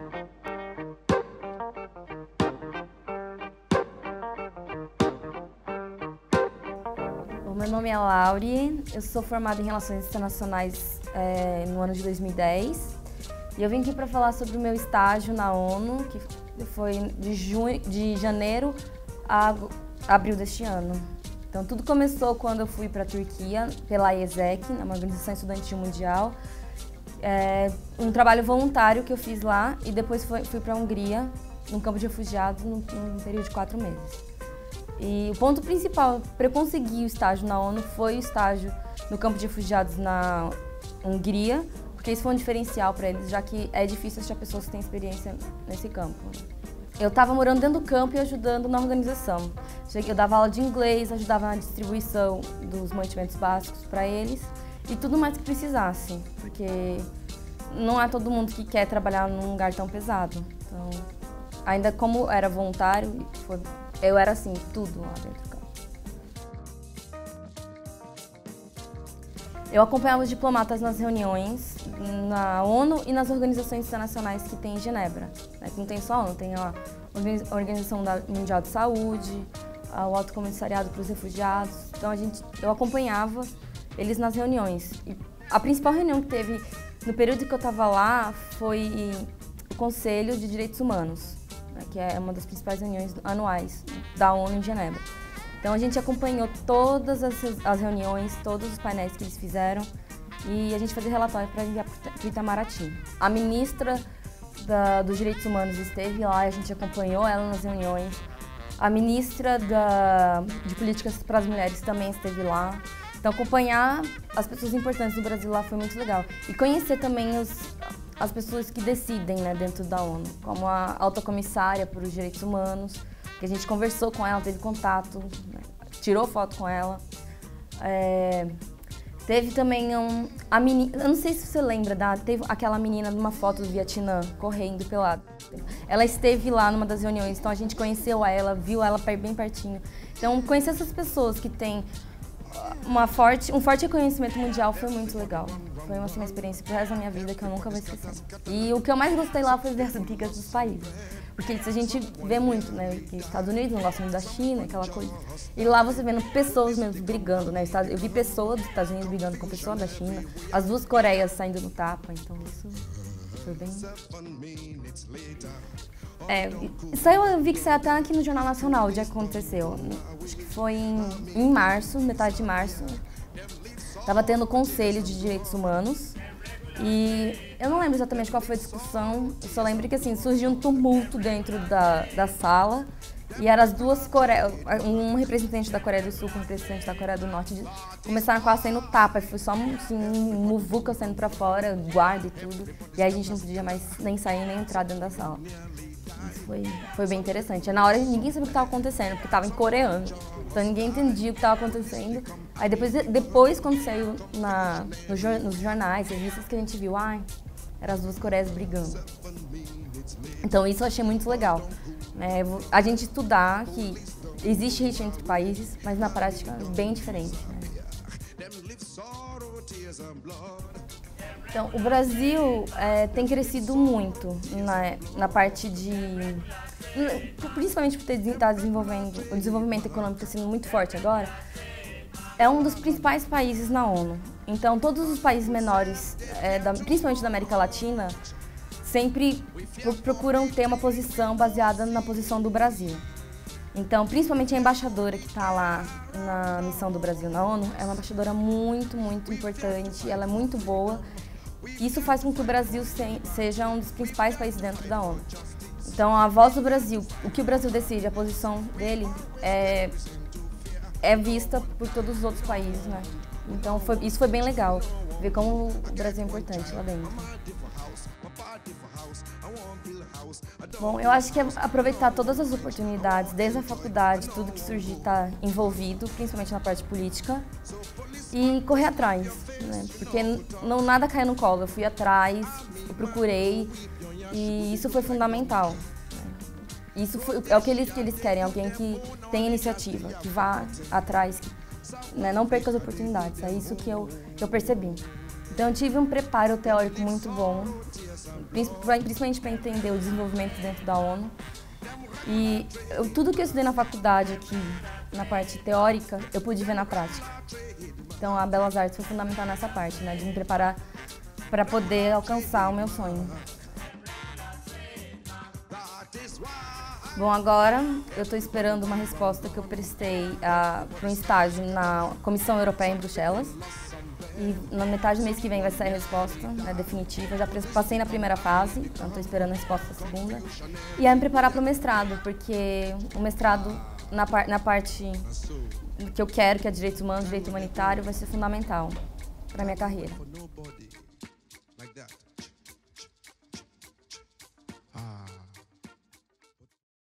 Meu nome é Lauri, eu sou formada em Relações Internacionais no ano de 2010 e eu vim aqui para falar sobre o meu estágio na ONU, que foi de janeiro a abril deste ano. Então tudo começou quando eu fui para a Turquia, pela IESEC, uma organização estudantil mundial, um trabalho voluntário que eu fiz lá e depois fui para a Hungria, num campo de refugiados, num período de 4 meses. E o ponto principal para eu conseguir o estágio na ONU foi o estágio no campo de refugiados na Hungria, porque isso foi um diferencial para eles, já que é difícil achar pessoas que têm experiência nesse campo. Eu estava morando dentro do campo e ajudando na organização. Eu dava aula de inglês, ajudava na distribuição dos mantimentos básicos para eles e tudo mais que precisasse, porque não é todo mundo que quer trabalhar num lugar tão pesado. Então, ainda como era voluntário, eu era assim, tudo lá dentro do campo. Eu acompanhava os diplomatas nas reuniões na ONU e nas organizações internacionais que tem em Genebra. Não tem só a ONU, tem a Organização Mundial de Saúde, o Alto Comissariado para os Refugiados. Então eu acompanhava eles nas reuniões. E a principal reunião que teve no período que eu estava lá foi o Conselho de Direitos Humanos, que é uma das principais reuniões anuais da ONU em Genebra. Então a gente acompanhou todas as reuniões, todos os painéis que eles fizeram e a gente fazia relatório para enviar para o Itamaraty. A ministra dos Direitos Humanos esteve lá, a gente acompanhou ela nas reuniões. A ministra de Políticas para as Mulheres também esteve lá. Então acompanhar as pessoas importantes do Brasil lá foi muito legal. E conhecer também as pessoas que decidem, né, dentro da ONU, como a alta comissária para os direitos humanos, que a gente conversou com ela, teve contato, né, tirou foto com ela. Teve também a menina, eu não sei se você lembra, teve aquela menina numa foto do Vietnã, correndo pelada. Ela esteve lá numa das reuniões, então a gente conheceu ela, viu ela bem pertinho. Então conhecer essas pessoas que têm um forte reconhecimento mundial foi muito legal. Foi uma experiência pro resto da minha vida que eu nunca vou esquecer. E o que eu mais gostei lá foi ver as brigas dos países. Porque isso a gente vê muito, né? Que os Estados Unidos não gostam muito da China, aquela coisa. E lá você vendo pessoas mesmo brigando, né? Eu vi pessoas dos Estados Unidos brigando com pessoas da China, as duas Coreias saindo no tapa, então isso foi bem... Isso aí eu vi que saiu até aqui no Jornal Nacional, o dia que aconteceu. Acho que foi em março, metade de março. Estava tendo o Conselho de Direitos Humanos e eu não lembro exatamente qual foi a discussão, eu só lembro que assim, surgiu um tumulto dentro da sala e eram as duas Coreias, um representante da Coreia do Sul com um representante da Coreia do Norte, começaram quase saindo tapa, foi só assim, um muvuca saindo pra fora, guarda e tudo, e aí a gente não podia mais nem sair nem entrar dentro da sala. Isso foi bem interessante. Na hora ninguém sabia o que estava acontecendo, porque estava em coreano. Então ninguém entendia o que estava acontecendo. Aí depois quando saiu nos jornais, revistas, que a gente viu, eram as duas Coreias brigando. Então isso eu achei muito legal. A gente estudar que existe rixa entre países, mas na prática é bem diferente. Então, o Brasil tem crescido muito na parte principalmente por estar desenvolvendo, o desenvolvimento econômico sendo muito forte agora, é um dos principais países na ONU. Então, todos os países menores, principalmente da América Latina, sempre procuram ter uma posição baseada na posição do Brasil. Então, principalmente a embaixadora que está lá na missão do Brasil na ONU, é uma embaixadora muito, muito importante, ela é muito boa. Isso faz com que o Brasil seja um dos principais países dentro da ONU. Então, a voz do Brasil, o que o Brasil decide, a posição dele, é vista por todos os outros países, né? Então, isso foi bem legal, ver como o Brasil é importante lá dentro. Bom, eu acho que é aproveitar todas as oportunidades, desde a faculdade, tudo que surgir está envolvido, principalmente na parte política, e correr atrás, né? Porque nada cai no colo, eu fui atrás, eu procurei, e isso foi fundamental. Isso é o que eles querem, alguém que tem iniciativa, que vá atrás, que, né, não perca as oportunidades, é isso que eu percebi. Então eu tive um preparo teórico muito bom, principalmente para entender o desenvolvimento dentro da ONU. E tudo que eu estudei na faculdade aqui, na parte teórica, eu pude ver na prática. Então a Belas Artes foi fundamental nessa parte, né, de me preparar para poder alcançar o meu sonho. Bom, agora eu estou esperando uma resposta que eu prestei para um estágio na Comissão Europeia em Bruxelas. E na metade do mês que vem vai sair a resposta, né, definitiva. Já passei na primeira fase, então estou esperando a resposta da segunda. E aí me preparar para o mestrado, porque o mestrado na parte que eu quero, que é direitos humanos, direito humanitário, vai ser fundamental para a minha carreira.